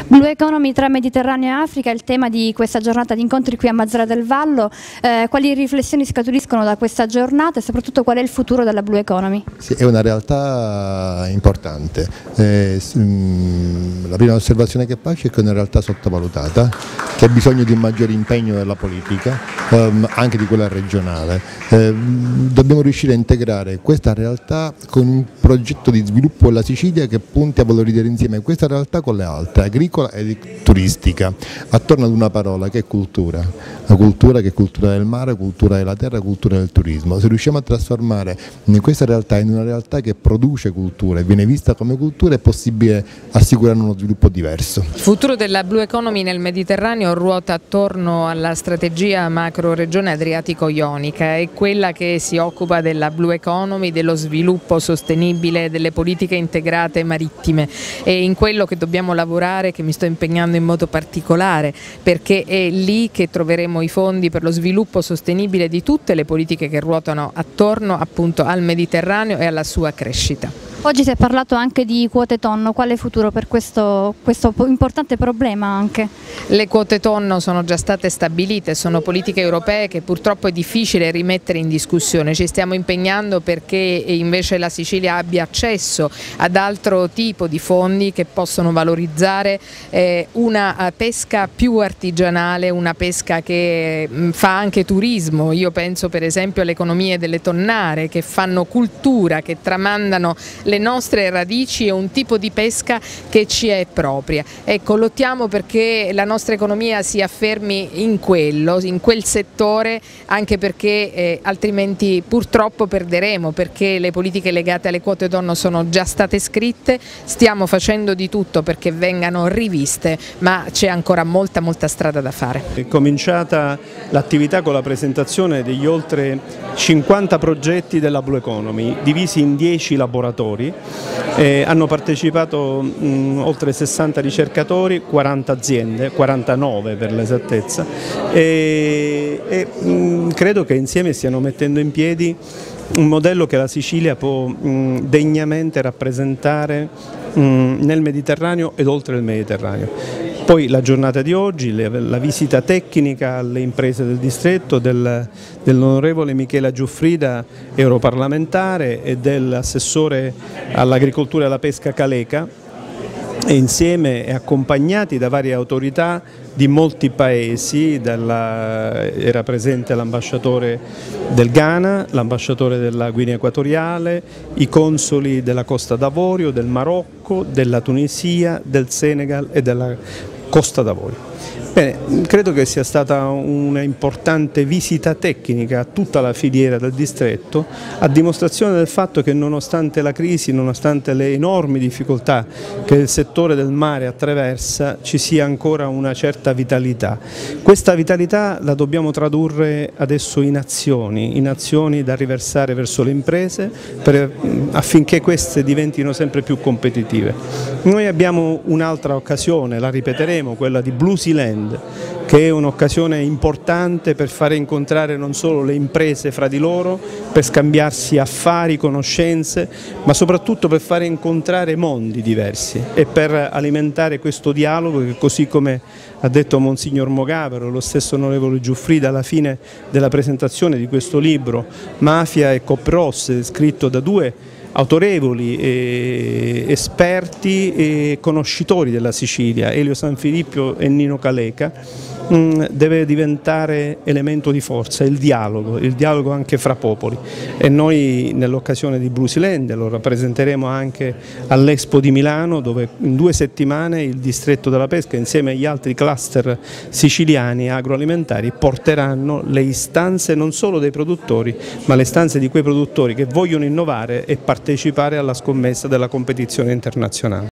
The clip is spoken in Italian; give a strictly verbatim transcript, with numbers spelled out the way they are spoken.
Blue Economy tra Mediterraneo e Africa è il tema di questa giornata di incontri qui a Mazara del Vallo. Eh, quali riflessioni scaturiscono da questa giornata e soprattutto qual è il futuro della Blue Economy? Sì, è una realtà importante. Eh, la prima osservazione che faccio è che è una realtà sottovalutata, che ha bisogno di un maggiore impegno della politica, ehm, anche di quella regionale. Eh, dobbiamo riuscire a integrare questa realtà con un progetto di sviluppo della Sicilia che punti a valorizzare insieme questa realtà con le altre, agricola e turistica, attorno ad una parola che è cultura, la cultura che è cultura del mare, cultura della terra, cultura del turismo. Se riusciamo a trasformare questa realtà in una realtà che produce cultura e viene vista come cultura, è possibile assicurare uno sviluppo diverso. Il futuro della Blue Economy nel Mediterraneo ruota attorno alla strategia macro regione adriatico-ionica, è quella che si occupa della Blue Economy, dello sviluppo sostenibile, delle politiche integrate marittime, e in quello che dobbiamo lavorare, che mi sto impegnando in modo particolare, perché è lì che troveremo i fondi per lo sviluppo sostenibile di tutte le politiche che ruotano attorno appunto al Mediterraneo e alla sua crescita. Oggi si è parlato anche di quote tonno, quale futuro per questo, questo importante problema anche? Le quote tonno sono già state stabilite, sono politiche europee che purtroppo è difficile rimettere in discussione. Ci stiamo impegnando perché invece la Sicilia abbia accesso ad altro tipo di fondi che possono valorizzare eh, una pesca più artigianale, una pesca che mh, fa anche turismo. Io penso per esempio alle economie delle tonnare che fanno cultura, che tramandano le nostre radici e un tipo di pesca che ci è propria. Ecco, lottiamo perché la nostra economia si affermi in quello, in quel settore, anche perché eh, altrimenti purtroppo perderemo, perché le politiche legate alle quote tonno sono già state scritte, stiamo facendo di tutto perché vengano riviste, ma c'è ancora molta molta strada da fare. È cominciata l'attività con la presentazione degli oltre cinquanta progetti della Blue Economy, divisi in dieci laboratori. Eh, hanno partecipato mh, oltre sessanta ricercatori, quaranta aziende, quarantanove per l'esattezza, e, e mh, credo che insieme stiano mettendo in piedi un modello che la Sicilia può mh, degnamente rappresentare mh, nel Mediterraneo ed oltre il Mediterraneo. Poi la giornata di oggi, la visita tecnica alle imprese del distretto del, dell'onorevole Michela Giuffrida, europarlamentare, e dell'assessore all'agricoltura e alla pesca Caleca, e insieme e accompagnati da varie autorità di molti paesi. Dalla, era presente l'ambasciatore del Ghana, l'ambasciatore della Guinea Equatoriale, i consoli della Costa d'Avorio, del Marocco, della Tunisia, del Senegal e della Costa d'Avorio. Bene, credo che sia stata una importante visita tecnica a tutta la filiera del distretto, a dimostrazione del fatto che nonostante la crisi, nonostante le enormi difficoltà che il settore del mare attraversa, ci sia ancora una certa vitalità. Questa vitalità la dobbiamo tradurre adesso in azioni, in azioni da riversare verso le imprese per, affinché queste diventino sempre più competitive. Noi abbiamo un'altra occasione, la ripeteremo, quella di Blue Sealand, che è un'occasione importante per fare incontrare non solo le imprese fra di loro, per scambiarsi affari, conoscenze, ma soprattutto per fare incontrare mondi diversi e per alimentare questo dialogo che, così come ha detto Monsignor Mogavero, lo stesso onorevole Giuffrida alla fine della presentazione di questo libro, Mafia e Copros, scritto da due autorevoli eh, esperti e conoscitori della Sicilia, Elio Sanfilippo e Nino Caleca, mh, deve diventare elemento di forza, il dialogo, il dialogo anche fra popoli, e noi nell'occasione di Blue Sealand lo rappresenteremo anche all'Expo di Milano, dove in due settimane il distretto della pesca insieme agli altri cluster siciliani agroalimentari porteranno le istanze non solo dei produttori, ma le istanze di quei produttori che vogliono innovare e partecipare alla scommessa della competizione internazionale.